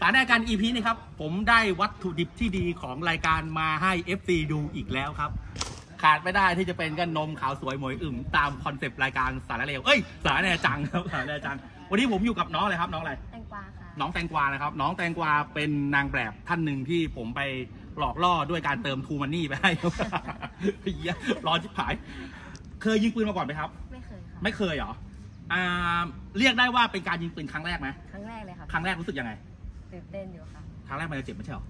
สารในการ EP นี้ครับผมได้วัตถุดิบที่ดีของรายการมาให้ FC ดูอีกแล้วครับขาดไม่ได้ที่จะเป็นก็นมขาวสวยหมวยอึ่มตามคอนเซปต์รายการสารเลวสารแน่จังครับสารแน่จังวันนี้ผมอยู่กับน้องอะไรครับน้องอะไรแตงกวาค่ะน้องแตงกวานะครับน้องแตงกวาเป็นนางแบบท่านหนึ่งที่ผมไปหลอกล่อด้วยการเติมทูมันนี่ไปให้รอชิบหายเคยยิงปืนมาก่อนไหมครับไม่เคยค่ะไม่เคยเหรอเรียกได้ว่าเป็นการยิงปืนครั้งแรกไหมครั้งแรกเลยค่ะครั้งแรกรู้สึกยังไงตื่นเต้นอยู่ค่ะครั้งแรกมันจะเจ็บไม่ใช่หรอ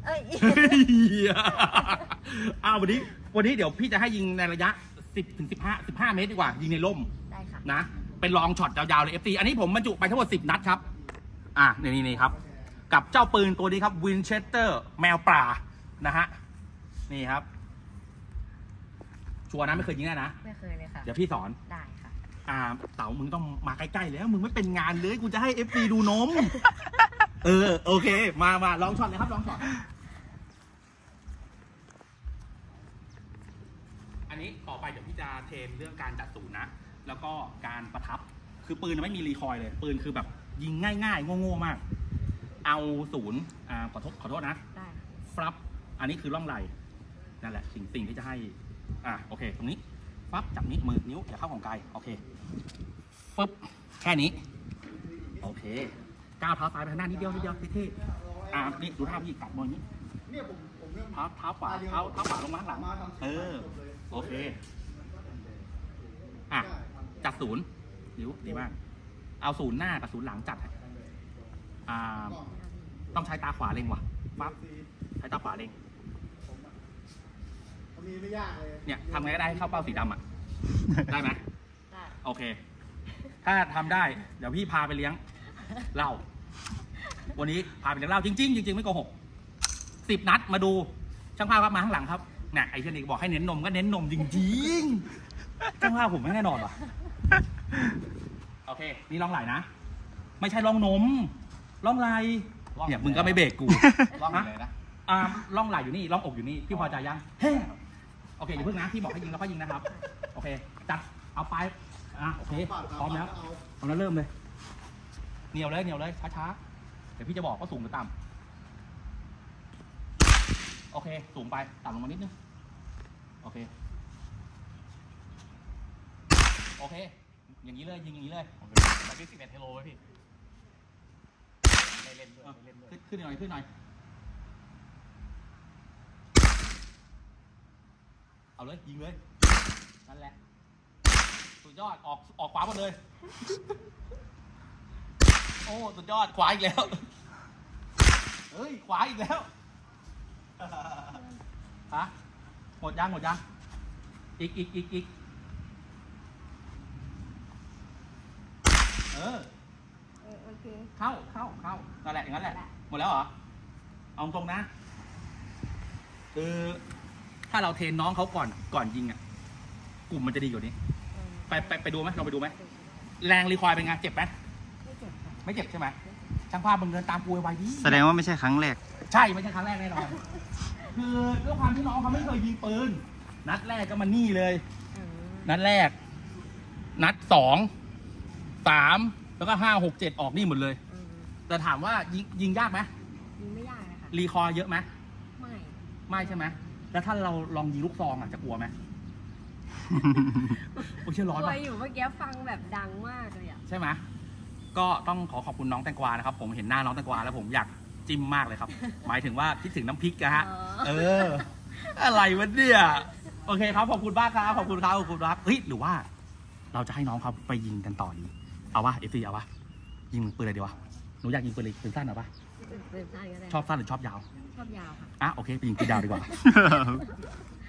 วันนี้เดี๋ยวพี่จะให้ยิงในระยะ10 ถึง 15 เมตรดีกว่ายิงในร่มได้ค่ะนะเป็นลองช็อตยาวๆเลย FC อันนี้ผมบรรจุไปทั้งหมด10 นัดครับนี่ครับกับเจ้าปืนตัวนี้ครับวินเชสเตอร์แมวป่านะฮะนี่ครับชัวร์นะไม่เคยยิงแน่นะไม่เคยเลยค่ะเดี๋ยวพี่สอนได้ค่ะเต๋ามึงต้องมาใกล้ๆแล้วมึงไม่เป็นงานเลยกูจะให้ FC ดูนมโอเคมาลองช็อตเลยครับลองช็อตอันนี้ต่อไปเดี๋ยวพี่จะเทรนเรื่องการจัดศูนย์นะแล้วก็การประทับคือปืนไม่มีรีคอยเลยปืนคือแบบยิงง่ายๆโง่ๆมากเอาศูนย์ขอโทษนะได้ฟลับอันนี้คือร่องไหลนั่นแหละสิ่งที่จะให้โอเคตรงนี้ฟับจับนี้มือนิ้วอย่าเข้าของไกลโอเคฟึบแค่นี้โอเคก้าวเท้าซ้ายไปข้างหน้านิดเดียวเท่ๆนี่ดูท่าพี่กัดบอลนี้เท้าขวาเท้าขวาลงมาข้างหลังโอเคจัดศูนย์นิ้วดีมากเอาศูนย์หน้ากับศูนย์หลังจัดต้องใช้ตาขวาเล็งว่ะปั๊บใช้ตาขวาเล็งไม่ยากเลยเนี่ยทำไงก็ได้ให้เข้าเป้าสีดำได้ไหมได้โอเคถ้าทำได้เดี๋ยวพี่พาไปเลี้ยงเหล้าวันนี้พาไปเลี้ยงเหล้าจริงไม่โกหก10 นัดมาดูช่างภาพครับมาข้างหลังครับเนี่ยไอ้เช่นนี้บอกให้เน้นนมก็เน้นนมจริงๆช่างภาพผมไม่แน่นอนหรอโอเคนี่ล่องไหลนะไม่ใช่ล่องนมล่องไหลเนี่ยมึงก็ไม่เบรกกูล่องเลยนะล่องไหลอยู่นี่ล่องอกอยู่นี่พี่พอใจยังโอเคอย่าเพิ่งนะพี่บอกให้ยิงแล้วก็ยิงนะครับโอเคจัดเอาไปโอเคพร้อมแล้วเริ่มเลยเหนียวเลยช้าๆเดี๋ยวพี่จะบอกว่าสูงหรือต่ำโอเคสูงไปต่ำลงมานิดนึงโอเคอย่างนี้เลยยิงอย่างนี้เลยไปที่11 เทโลไว้พี่เล่นด้วยขึ้นหน่อยเอาเลยยิงเลยนั่นแหละสุดยอดออกขวาหมดเลยโอ้สุดยอดขวาอีกแล้วขวาอีกแล้วหมดยังอีกโอเคเข้านั่นแหละอย่างนั้นแหละหมดแล้วเหรอเอาตรงนะคือถ้าเราเทรนน้องเขาก่อนยิงกลุ่มมันจะดีกว่านี้ไปดูไหมลองไปดูไหมแรงรีคอยเป็นไงเจ็บไหมไม่เจ็บใช่ไหมช่างภาพมึงเดินตามกูไวดิแสดงว่าไม่ใช่ครั้งแรกใช่ไม่ใช่ครั้งแรกแน่นอนคือด้วยความที่น้องเขาไม่เคยยิงปืนนัดแรกก็มานี่เลยนัดแรกนัด2 3แล้วก็5 6 7ออกนี่หมดเลยแต่ถามว่ายิงยากไหมยิงไม่ยากนะคะรีคอยเยอะไหมไม่ใช่ไหมแล้วถ้าเราลองยิงลูกซองจะกลัวไหมโอ้ยร้อนป่ะอยู่เมื่อกี้ฟังแบบดังมากเลยใช่ไหมก็ต้องขอบคุณน้องแตงกวานะครับผมเห็นหน้าน้องแตงกวาแล้วผมอยากจิ้มมากเลยครับหมายถึงว่าคิดถึงน้ำพริกนะฮะอะไรวะเนี่ยโอเคครับขอบคุณมากครับขอบคุณครับหรือว่าเราจะให้น้องเขาไปยิงกันต่อดีเอาวะFCเอาวะยิงปืนอะไรดีวะหนูอยากยิงปืนอะไรปืนสั้นเหรอปะปืนสั้นก็ได้ชอบสั้นหรือชอบยาวชอบยาวค่ะโอเคไปยิงปืนยาวดีกว่า